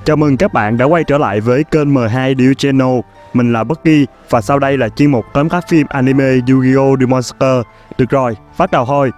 Chào mừng các bạn đã quay trở lại với kênh M2 Deal Channel. Mình là Bucky và sau đây là chuyên mục tóm tắt phim anime Yu-Gi-Oh! Demon Slayer. Được rồi, bắt đầu thôi.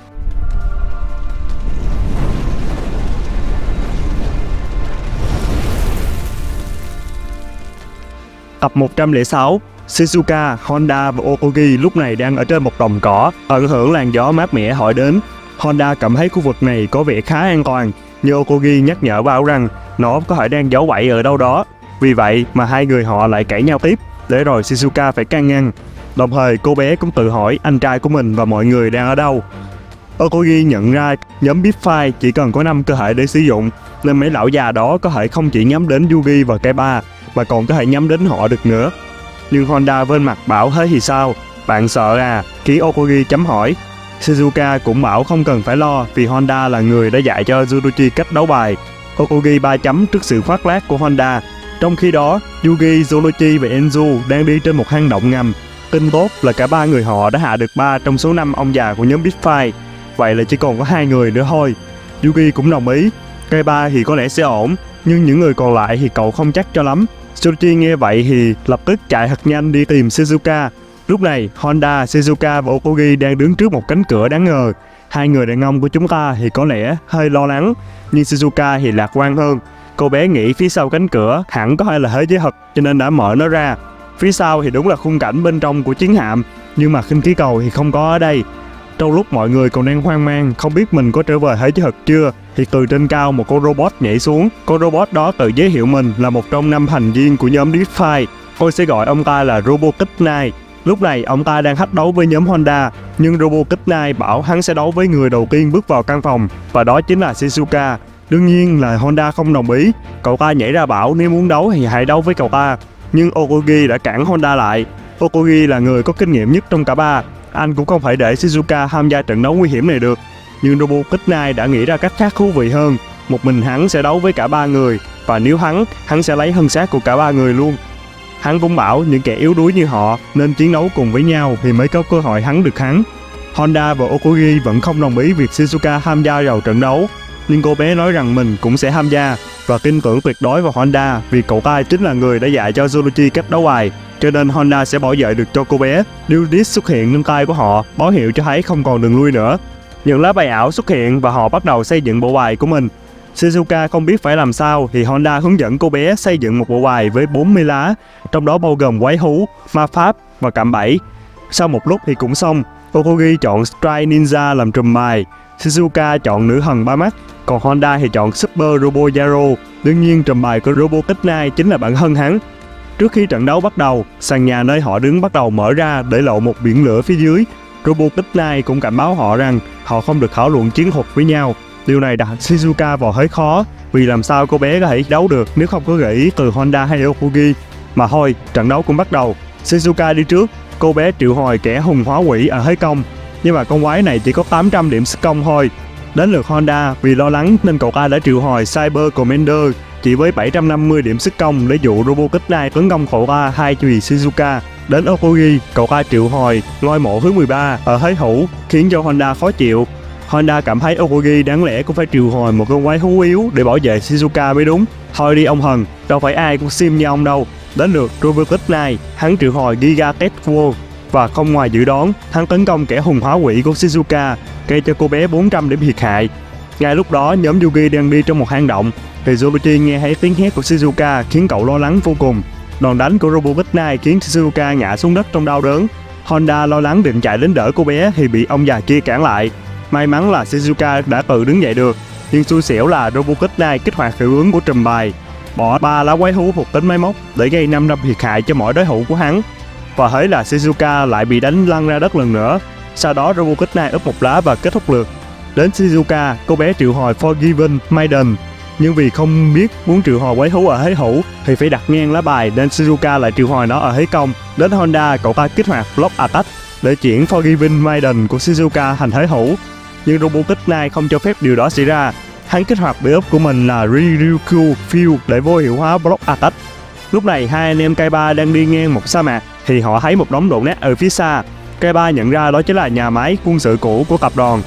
Tập 106. Shizuka, Honda và Okogi lúc này đang ở trên một đồng cỏ, tận hưởng làn gió mát mẻ thổi đến. Honda cảm thấy khu vực này có vẻ khá an toàn, nhưng Okogi nhắc nhở Bảo rằng nó có thể đang giấu bẫy ở đâu đó. Vì vậy mà hai người họ lại cãi nhau tiếp, để rồi Shizuka phải can ngăn. Đồng thời cô bé cũng tự hỏi anh trai của mình và mọi người đang ở đâu. Okogi nhận ra nhóm Big Five chỉ cần có 5 cơ thể để sử dụng, nên mấy lão già đó có thể không chỉ nhắm đến Yugi và Kaiba, mà còn có thể nhắm đến họ được nữa. Nhưng Honda bên mặt bảo thế thì sao? Bạn sợ à? Khiến Okogi chấm hỏi. Shizuka cũng bảo không cần phải lo vì Honda là người đã dạy cho Zorochi cách đấu bài. Okogi 3 chấm trước sự khoác lác của Honda. Trong khi đó, Yugi, Zorochi và Enzu đang đi trên một hang động ngầm. Tin tốt là cả ba người họ đã hạ được 3 trong số 5 ông già của nhóm Big Five. Vậy là chỉ còn có 2 người nữa thôi. Yugi cũng đồng ý. Kaiba thì có lẽ sẽ ổn, nhưng những người còn lại thì cậu không chắc cho lắm. Zorochi nghe vậy thì lập tức chạy thật nhanh đi tìm Shizuka. Lúc này, Honda, Shizuka và Okogi đang đứng trước một cánh cửa đáng ngờ. Hai người đàn ông của chúng ta thì có lẽ hơi lo lắng, nhưng Shizuka thì lạc quan hơn. Cô bé nghĩ phía sau cánh cửa hẳn có thể là thế giới thật, cho nên đã mở nó ra. Phía sau thì đúng là khung cảnh bên trong của chiến hạm, nhưng mà khinh khí cầu thì không có ở đây. Trong lúc mọi người còn đang hoang mang không biết mình có trở về thế giới thật chưa, thì từ trên cao một con robot nhảy xuống. Con robot đó tự giới thiệu mình là một trong 5 thành viên của nhóm Big Five. Tôi sẽ gọi ông ta là Robotic Knight. Lúc này ông ta đang thách đấu với nhóm Honda, nhưng Robotic Knight bảo hắn sẽ đấu với người đầu tiên bước vào căn phòng, và đó chính là Shizuka. Đương nhiên là Honda không đồng ý. Cậu ta nhảy ra bảo nếu muốn đấu thì hãy đấu với cậu ta, nhưng Okogi đã cản Honda lại. Okogi là người có kinh nghiệm nhất trong cả ba, anh cũng không phải để Shizuka tham gia trận đấu nguy hiểm này được. Nhưng Robotic Knight đã nghĩ ra cách khác thú vị hơn. Một mình hắn sẽ đấu với cả ba người, và nếu hắn sẽ lấy thân xác của cả ba người luôn. Hắn cũng bảo những kẻ yếu đuối như họ nên chiến đấu cùng với nhau thì mới có cơ hội thắng được hắn. Honda và Okogi vẫn không đồng ý việc Shizuka tham gia vào trận đấu, nhưng cô bé nói rằng mình cũng sẽ tham gia và tin tưởng tuyệt đối vào Honda vì cậu ta chính là người đã dạy cho Zorochi cách đấu bài, cho nên Honda sẽ bảo vệ được cho cô bé. New Disc xuất hiện trên tay của họ, báo hiệu cho thấy không còn đường lui nữa. Những lá bài ảo xuất hiện và họ bắt đầu xây dựng bộ bài của mình. Shizuka không biết phải làm sao thì Honda hướng dẫn cô bé xây dựng một bộ bài với 40 lá, trong đó bao gồm quái thú, ma pháp và cạm bẫy. Sau một lúc thì cũng xong. Okogi chọn Strike Ninja làm trùm bài, Shizuka chọn nữ thần ba mắt, còn Honda thì chọn Super Robo Zero. Đương nhiên trùm bài của Robotic Knight chính là bản thân hắn. Trước khi trận đấu bắt đầu, sàn nhà nơi họ đứng bắt đầu mở ra để lộ một biển lửa phía dưới. Robotic Knight cũng cảnh báo họ rằng họ không được thảo luận chiến thuật với nhau. Điều này đặt Shizuka vào thế khó, vì làm sao cô bé có thể đấu được nếu không có gợi ý từ Honda hay Okogi. Mà thôi, trận đấu cũng bắt đầu. Shizuka đi trước, cô bé triệu hồi kẻ hùng hóa quỷ ở thế công, nhưng mà con quái này chỉ có 800 điểm sức công thôi. Đến lượt Honda, vì lo lắng nên cậu ta đã triệu hồi Cyber Commander chỉ với 750 điểm sức công để dụ Robotic Knight tấn công cậu ta thay vì Shizuka. Đến Okogi, cậu ta triệu hồi ngôi mộ thứ 13 ở thế thủ, khiến cho Honda khó chịu. Honda cảm thấy Okogi đáng lẽ cũng phải triệu hồi một con quái thú yếu để bảo vệ Shizuka mới đúng. Thôi đi ông thần, đâu phải ai cũng sim như ông đâu. Đến lượt Robotic Knight, hắn triệu hồi Giga Test World và không ngoài dự đoán, hắn tấn công kẻ hùng hóa quỷ của Shizuka, gây cho cô bé 400 điểm thiệt hại. Ngay lúc đó, nhóm Yugi đang đi trong một hang động, thì Zorochi nghe thấy tiếng hét của Shizuka khiến cậu lo lắng vô cùng. Đòn đánh của Robotic Knight khiến Shizuka ngã xuống đất trong đau đớn. Honda lo lắng định chạy đến đỡ cô bé thì bị ông già kia cản lại. May mắn là Shizuka đã tự đứng dậy được, nhưng xui xẻo là Robotic Knight kích hoạt hiệu ứng của trùm bài, bỏ 3 lá quái thú thuộc tính máy móc để gây 500 thiệt hại cho mỗi đối thủ của hắn. Và thế là Shizuka lại bị đánh lăn ra đất lần nữa. Sau đó Robotic Knight úp một lá và kết thúc lượt. Đến Shizuka, cô bé triệu hồi Forgiven Maiden, nhưng vì không biết muốn triệu hồi quái thú ở thế thủ thì phải đặt ngang lá bài nên Shizuka lại triệu hồi nó ở thế công. Đến Honda, cậu ta kích hoạt Block Attack để chuyển Forgiven Maiden của Shizuka thành thế thủ, nhưng Robotic Knight không cho phép điều đó xảy ra. Hắn kích hoạt build của mình là Ryukyu Field để vô hiệu hóa Block Attack. Lúc này hai anh em Kaiba đang đi ngang một sa mạc thì họ thấy một đống đổ nát ở phía xa. Kaiba nhận ra đó chính là nhà máy quân sự cũ của tập đoàn.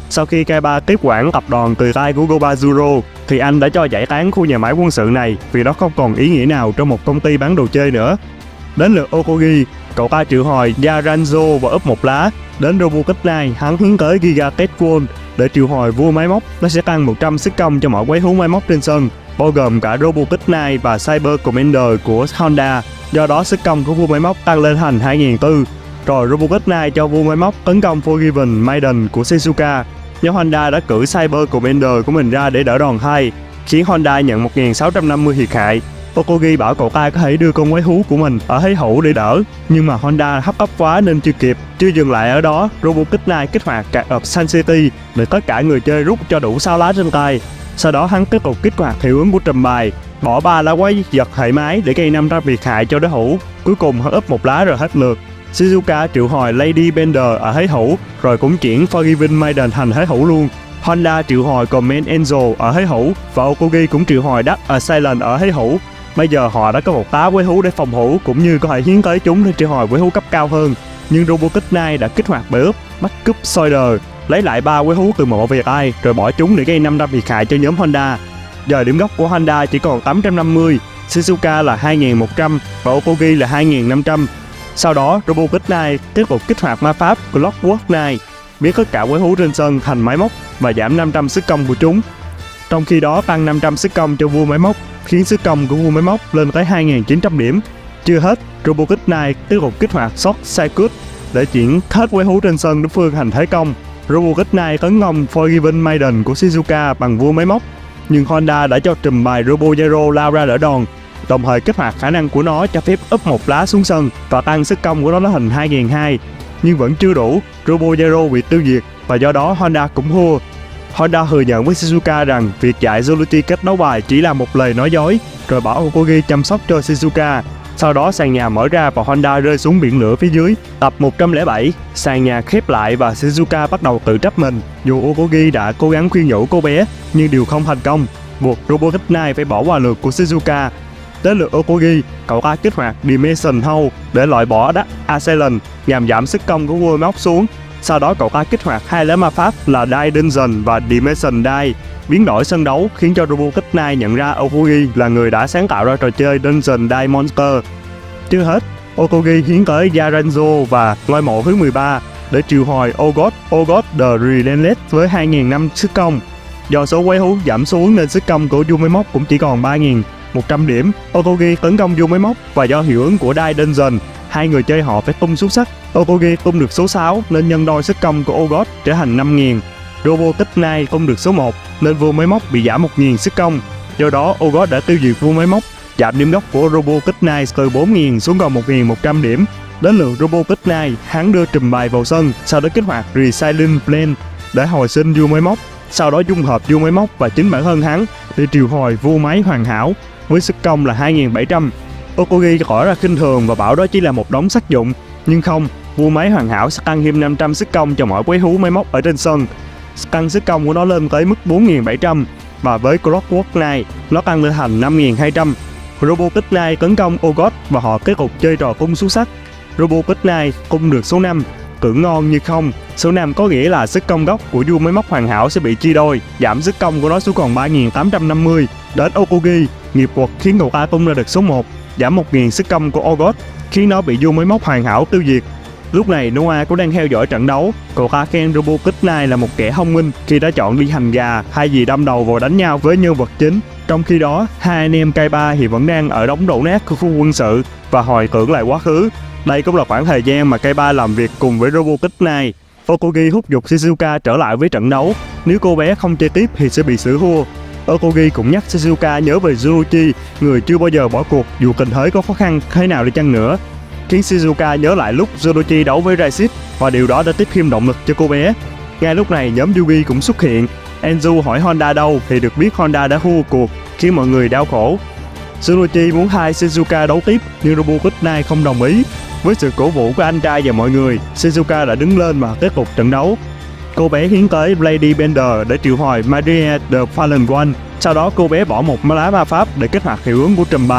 Sau khi Kaiba tiếp quản tập đoàn từ tay của Gobazuro, thì anh đã cho giải tán khu nhà máy quân sự này vì nó không còn ý nghĩa nào trong một công ty bán đồ chơi nữa. Đến lượt Okogi, cậu ta triệu hồi Yaranzo và úp một lá. Đến Robokit Knight, hắn hướng tới Giga Tetsuo để triệu hồi vua máy móc. Nó sẽ tăng 100 sức công cho mọi quái thú máy móc trên sân, bao gồm cả Robokit Knight và Cyber Commander của Honda. Do đó sức công của vua máy móc tăng lên thành 2.400. Rồi Robokit Knight cho vua máy móc tấn công Forgiven Maiden của Shizuka. Nhưng Honda đã cử Cyber Commander của mình ra để đỡ đòn 2, khiến Honda nhận 1.650 thiệt hại. Okogi bảo cậu ta có thể đưa con quái thú của mình ở thế hữu để đỡ, nhưng mà Honda hấp tấp quá nên chưa kịp. Chưa dừng lại ở đó, Robokit Knight kích hoạt card of Sun City để tất cả người chơi rút cho đủ 6 lá trên tay. Sau đó hắn tiếp tục kích hoạt hiệu ứng của trùm bài, bỏ 3 lá quái vật hệ máy để gây 500 thiệt hại cho đối thủ. Cuối cùng hắn úp một lá rồi hết lượt. Shizuka triệu hồi Lady Bender ở thế hữu, rồi cũng chuyển Forgiven Maiden thành thế hữu luôn. Honda triệu hồi Command Angel ở thế hữu, và Okogi cũng triệu hồi Dark Assailant ở thế hữu. Bây giờ họ đã có một tá quái thú để phòng thủ, cũng như có thể hiến tới chúng để triệu hồi quái thú cấp cao hơn. Nhưng Robokit Knight đã kích hoạt bể úp, bắt cúp Soider, lấy lại 3 quái thú từ mộ về tay, rồi bỏ chúng để gây 500 thiệt hại cho nhóm Honda. Giờ điểm gốc của Honda chỉ còn 850, Shizuka là 2.100 và Okogi là 2.500. Sau đó, Robokit Knight tiếp tục kích hoạt ma pháp Clockwork Knight, biến tất cả quái thú trên sân thành máy móc và giảm 500 sức công của chúng. Trong khi đó tăng 500 sức công cho vua máy móc, khiến sức công của vua máy móc lên tới 2.900 điểm. Chưa hết, Robokit Knight tiếp tục kích hoạt Shock Circuit để chuyển hết quái thú trên sân đối phương thành thế công. Robokit Knight tấn công Forgiven Maiden của Shizuka bằng vua máy móc, nhưng Honda đã cho trùm bài Robo Zero lao ra đỡ đòn, đồng thời kích hoạt khả năng của nó cho phép úp một lá xuống sân và tăng sức công của nó thành 2.200. Nhưng vẫn chưa đủ, Robo Zero bị tiêu diệt và do đó Honda cũng thua. Honda thừa nhận với Shizuka rằng việc dạy Zoluchi cách đấu bài chỉ là một lời nói dối, rồi bảo Okogi chăm sóc cho Shizuka. Sau đó sàn nhà mở ra và Honda rơi xuống biển lửa phía dưới. Tập 107, sàn nhà khép lại và Shizuka bắt đầu tự trách mình. Dù Okogi đã cố gắng khuyên nhủ cô bé, nhưng đều không thành công, buộc Robokit Knight phải bỏ qua lượt của Shizuka. Đến lượt Okogi, cậu ta kích hoạt Dimension Hole để loại bỏ Dark Assailant nhằm giảm sức công của vua móc xuống. Sau đó cậu ta kích hoạt 2 lá ma pháp là Die Dungeon và Dimension Die, biến đổi sân đấu khiến cho Robokit Knight nhận ra Okogi là người đã sáng tạo ra trò chơi Dungeon Die Monster. Chưa hết, Okogi hiến tới Yaranzo và ngôi mộ thứ 13 để triệu hồi Ogod the Relentless với 2.500 sức công. Do số quái thú giảm xuống nên sức công của vua máy móc cũng chỉ còn 3.100 điểm. Okogi tấn công vua máy móc và do hiệu ứng của Die Dungeon, hai người chơi họ phải tung xuất sắc. Okogi tung được số 6 nên nhân đôi sức công của Ogod trở thành 5.000. Robokit Knight tung được số 1 nên vua máy móc bị giảm 1.000 sức công. Do đó Ogod đã tiêu diệt vua máy móc, giảm điểm gốc của Robokit Knight từ 4.000 xuống còn 1.100 điểm. Đến lượt Robokit Knight, hắn đưa trùm bài vào sân, sau đó kích hoạt Resilient Plan để hồi sinh vua máy móc. Sau đó dung hợp vua máy móc và chính bản thân hắn để triệu hồi vua máy hoàn hảo với sức công là 2.700. Okogi tỏ ra khinh thường và bảo đó chỉ là một đống sắc dụng, nhưng không, vua máy hoàn hảo sẽ tăng thêm 500 sức công cho mỗi quái thú máy móc ở trên sân. Tăng sức công của nó lên tới mức 4.700 và với Clockwork Knight nó tăng lên thành 5.200. Robokit Knight tấn công Ogod và họ tiếp tục chơi trò cung xuất sắc. Robokit Knight cung được số 5, tưởng ngon như không. Số 5 có nghĩa là sức công gốc của vua máy móc hoàn hảo sẽ bị chia đôi, giảm sức công của nó xuống còn 3.850. Đến Okogi, nghiệp quật khiến cậu ta tung ra được số 1, giảm 1.000 sức công của Ogod, khiến nó bị vua máy móc hoàn hảo tiêu diệt. Lúc này Noah cũng đang theo dõi trận đấu, cậu ta khen Robokit Knight là một kẻ thông minh khi đã chọn đi hành gà thay vì đâm đầu vào đánh nhau với nhân vật chính. Trong khi đó, hai anh em Kaiba thì vẫn đang ở đống đổ nát của khu quân sự và hồi tưởng lại quá khứ. Đây cũng là khoảng thời gian mà Kaiba làm việc cùng với Robokit Knight. Okogi thúc giục Shizuka trở lại với trận đấu, nếu cô bé không chơi tiếp thì sẽ bị xử thua. Okogi cũng nhắc Shizuka nhớ về Zorochi, người chưa bao giờ bỏ cuộc dù tình thế có khó khăn thế nào đi chăng nữa, khiến Shizuka nhớ lại lúc Zorochi đấu với Raisit và điều đó đã tiếp thêm động lực cho cô bé. Ngay lúc này nhóm Yugi cũng xuất hiện. Enzu hỏi Honda đâu thì được biết Honda đã thua cuộc, khiến mọi người đau khổ. Zorochi muốn hai Shizuka đấu tiếp nhưng Robokit Knight không đồng ý. Với sự cổ vũ của anh trai và mọi người, Shizuka đã đứng lên và tiếp tục trận đấu. Cô bé hiến tới Lady Bender để triệu hồi Maria the Fallen One. Sau đó cô bé bỏ một lá ma pháp để kích hoạt hiệu ứng của trùm bài.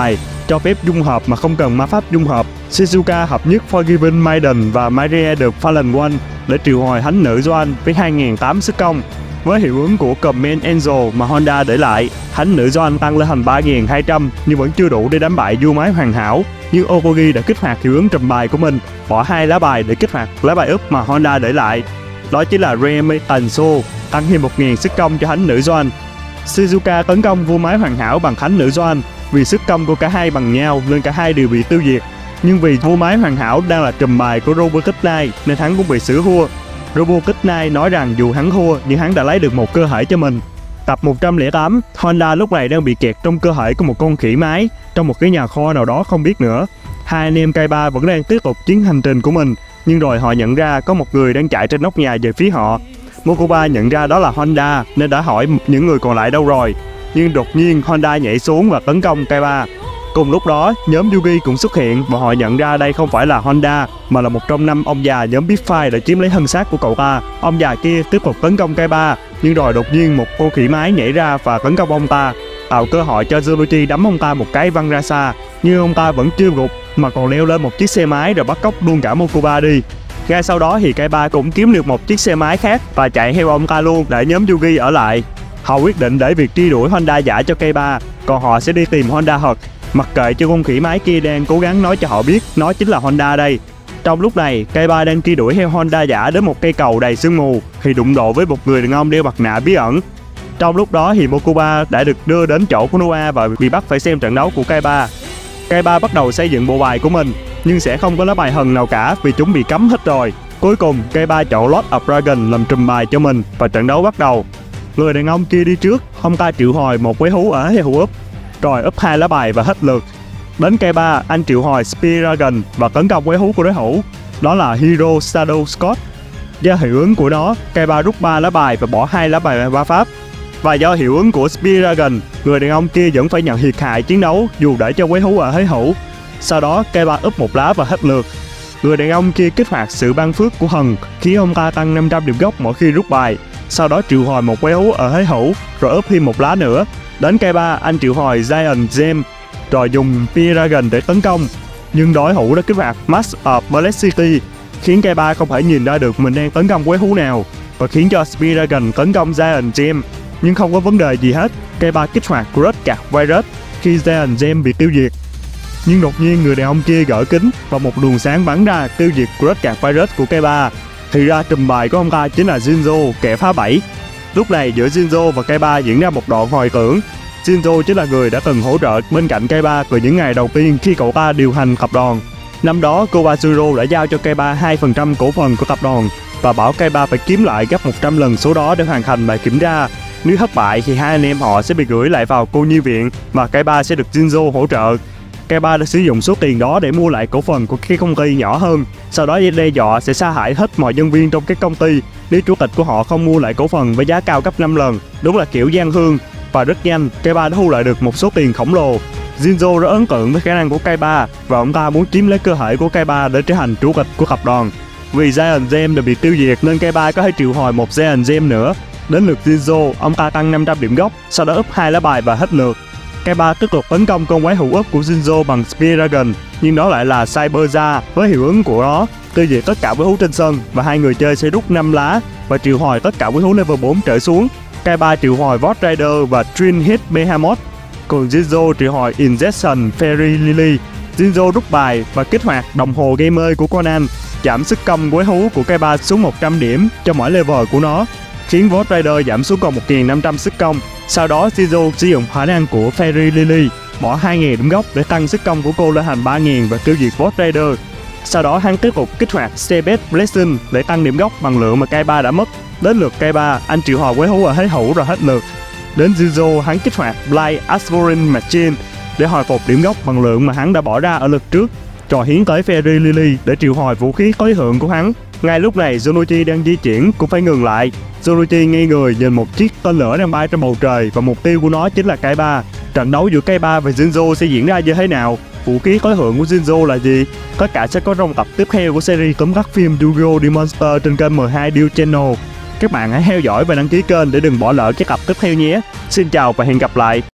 cho phép dung hợp mà không cần ma pháp dung hợp. Shizuka hợp nhất Forgiven Maiden và Maria the Fallen One để triệu hồi thánh nữ Joan với 2.800 sức công. Với hiệu ứng của Command Angel mà Honda để lại, thánh nữ Joan tăng lên thành 3.200 nhưng vẫn chưa đủ để đánh bại vua máy hoàn hảo. Nhưng Okogi đã kích hoạt hiệu ứng trùm bài của mình, bỏ 2 lá bài để kích hoạt lá bài úp mà Honda để lại. Đó chính là Remetan So, tăng thêm 1.000 sức công cho thánh nữ Joan. Shizuka tấn công vua máy hoàn hảo bằng thánh nữ Joan. Vì sức công của cả hai bằng nhau nên cả hai đều bị tiêu diệt. Nhưng vì vua máy hoàn hảo đang là trùm bài của Robotic Knight nên hắn cũng bị xử thua. Robotic Knight nói rằng dù hắn thua nhưng hắn đã lấy được một cơ thể cho mình. Tập 108, Honda lúc này đang bị kẹt trong cơ thể của một con khỉ mái trong một cái nhà kho nào đó không biết nữa. Hai anh em Kaiba vẫn đang tiếp tục chuyến hành trình của mình, nhưng rồi họ nhận ra có một người đang chạy trên nóc nhà về phía họ. Mokuba nhận ra đó là Honda nên đã hỏi những người còn lại đâu rồi. Nhưng đột nhiên Honda nhảy xuống và tấn công Kaiba. Cùng lúc đó, nhóm Yugi cũng xuất hiện và họ nhận ra đây không phải là Honda mà là một trong 5 ông già nhóm Big Five đã chiếm lấy thân xác của cậu ta. Ông già kia tiếp tục tấn công Kaiba, nhưng rồi đột nhiên một con khỉ mái nhảy ra và tấn công ông ta, tạo cơ hội cho Zoroark đấm ông ta một cái văng ra xa. Nhưng ông ta vẫn chưa gục mà còn leo lên một chiếc xe máy rồi bắt cóc luôn cả Mokuba đi. Ngay sau đó thì Kaiba cũng kiếm được một chiếc xe máy khác và chạy theo ông ta luôn để nhóm Yugi ở lại. Họ quyết định để việc truy đuổi Honda giả cho Kaiba, còn họ sẽ đi tìm Honda thật, mặc kệ cho con khỉ mái kia đang cố gắng nói cho họ biết nó chính là Honda đây. Trong lúc này, Kaiba đang truy đuổi theo Honda giả đến một cây cầu đầy sương mù thì đụng độ với một người đàn ông đeo mặt nạ bí ẩn. Trong lúc đó thì Mokuba đã được đưa đến chỗ của Noa và bị bắt phải xem trận đấu của Kaiba. Kaiba bắt đầu xây dựng bộ bài của mình, nhưng sẽ không có lá bài hần nào cả vì chúng bị cấm hết rồi. Cuối cùng, Kaiba chọn Lord of Dragon làm trùm bài cho mình và trận đấu bắt đầu. Người đàn ông kia đi trước, ông ta triệu hồi một quái thú ở heo úp, rồi úp 2 lá bài và hết lượt. Đến Kaiba, anh triệu hồi Spear Dragon và tấn công quái thú của đối thủ, đó là Hero Shadow Scott. Do hiệu ứng của nó, Kaiba rút 3 lá bài và bỏ 2 lá bài ba pháp. Và do hiệu ứng của Spear Dragon, người đàn ông kia vẫn phải nhận thiệt hại chiến đấu dù để cho quái thú ở thế hữu. Sau đó, Kaiba úp 1 lá và hết lượt. Người đàn ông kia kích hoạt sự ban phước của thần, khiến ông ta tăng 500 điểm gốc mỗi khi rút bài. Sau đó triệu hồi một quái thú ở thế hữu, rồi úp thêm 1 lá nữa. Đến Kaiba, anh triệu hồi Giant Gem, rồi dùng Spear Dragon để tấn công. Nhưng đối thủ đã kích hoạt Mask of Blessity, khiến Kaiba không thể nhìn ra được mình đang tấn công quái thú nào, và khiến cho Spear Dragon tấn công Giant Gem. Nhưng không có vấn đề gì hết, Kaiba kích hoạt Crush Card Virus khi Giant Gem bị tiêu diệt. Nhưng đột nhiên người đàn ông kia gỡ kính và một luồng sáng bắn ra tiêu diệt Crush Card Virus của Kaiba. Thì ra trùm bài của ông ta chính là Jinzo, kẻ phá bẫy. Lúc này giữa Jinzo và Kaiba diễn ra một đoạn hồi tưởng. Jinzo chính là người đã từng hỗ trợ bên cạnh Kaiba từ những ngày đầu tiên khi cậu ta điều hành tập đoàn. Năm đó Kobazuro đã giao cho Kaiba 2% cổ phần của tập đoàn và bảo Kaiba phải kiếm lại gấp 100 lần số đó để hoàn thành bài kiểm tra. Nếu thất bại thì hai anh em họ sẽ bị gửi lại vào cô nhi viện và Kaiba sẽ được Jinzo hỗ trợ. Kaiba đã sử dụng số tiền đó để mua lại cổ phần của cái công ty nhỏ hơn, sau đó đe dọa sẽ sa hại hết mọi nhân viên trong cái công ty nếu chủ tịch của họ không mua lại cổ phần với giá cao gấp 5 lần. Đúng là kiểu gian thương. Và rất nhanh, Kaiba đã thu lại được một số tiền khổng lồ. Jinzo rất ấn tượng với khả năng của Kaiba và ông ta muốn chiếm lấy cơ thể của Kaiba để trở thành chủ tịch của tập đoàn. Vì Giant Gem đã bị tiêu diệt nên Kaiba có thể triệu hồi một Giant Gem nữa. Đến lượt Jinzo, ông ta tăng 500 điểm gốc, sau đó úp 2 lá bài và hết lượt. Kaiba tiếp tục tấn công con quái thú úp của Jinzo bằng Spear Dragon, nhưng đó lại là Cyberza với hiệu ứng của nó tiêu diệt tất cả quái thú trên sân và hai người chơi sẽ rút 5 lá và triệu hồi tất cả quái thú level 4 trở xuống. Kaiba triệu hồi Void Rider và Twin Hit Behemoth, còn Jinzo triệu hồi Injection Fairy Lily. Jinzo rút bài và kích hoạt đồng hồ gamer của Conan, giảm sức công quái thú của Kaiba xuống 100 điểm cho mỗi level của nó, khiến Void Rider giảm xuống còn 1.500 sức công. Sau đó Jinzo sử dụng khả năng của Fairy Lily, bỏ 2.000 điểm gốc để tăng sức công của cô lên thành 3.000 và tiêu diệt Void Rider. Sau đó hắn tiếp tục kích hoạt Stebet Blessing để tăng điểm gốc bằng lượng mà Kaiba đã mất. Đến lượt Kaiba, anh triệu hồi quái thú ở thế hữu rồi hết lượt. Đến Jinzo, hắn kích hoạt Blind Aspirin Machine để hồi phục điểm gốc bằng lượng mà hắn đã bỏ ra ở lượt trước, rồi hiến tới Fairy Lily để triệu hồi vũ khí tối thượng của hắn. Ngay lúc này, Zoroark đang di chuyển cũng phải ngừng lại. Zoroark ngây người nhìn một chiếc tên lửa đang bay trên bầu trời và mục tiêu của nó chính là Kaiba. Trận đấu giữa Kaiba và Jinzo sẽ diễn ra như thế nào? Vũ khí tối thượng của Jinzo là gì? Tất cả sẽ có trong tập tiếp theo của series tóm tắt phim Yu-Gi-Oh! Demonster trên kênh M2 Deal Channel. Các bạn hãy theo dõi và đăng ký kênh để đừng bỏ lỡ các tập tiếp theo nhé. Xin chào và hẹn gặp lại.